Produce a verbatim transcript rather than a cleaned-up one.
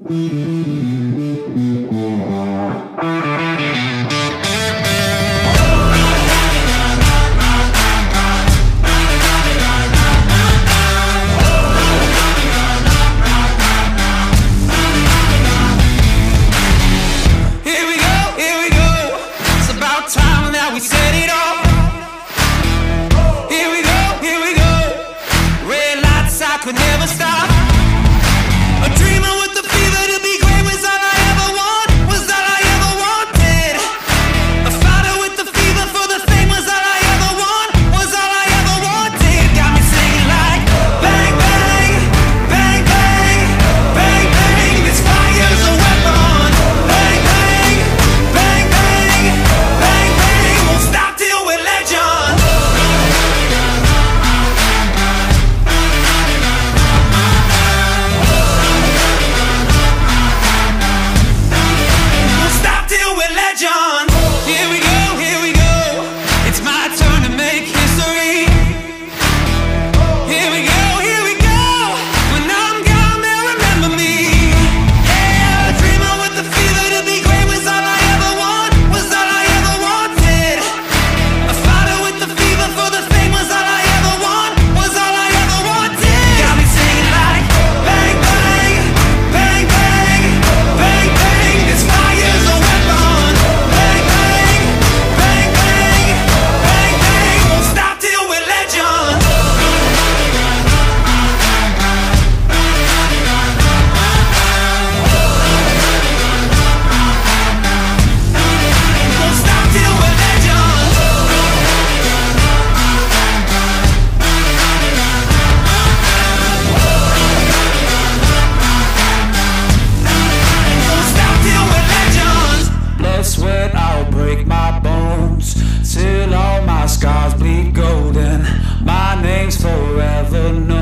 We said it all. Here we go, here we go. Red lights, I could never stop. A dreamer with the fever to be great was all I ever want, was all I ever wanted. A fighter with the fever for the fame was all I ever want, was all I ever wanted. Got me singing like bang, bang, bang, bang, bang, bang. This fire's a weapon. Bang, bang, bang, bang, bang, bang. Won't stop till we're legends. Won't stop till we're legends. Here we go, here we go. It's my turn to make history. Here we go, here we go. When I'm gone, they'll remember me. Yeah, a dreamer with the fever to be great was all I ever want, was all I ever wanted. A fighter with the fever for the fame was all I ever want, was all I ever wanted. Got me singing like bang, bang, bang, bang, bang, bang. This fire's a weapon. Bang, bang, bang, bang, bang, bang. Won't stop till we're legends. Won't stop till we're legends. Won't stop till we're legends. Blood, sweat, I'll break my bones till all my scars bleed golden. My name's forever known.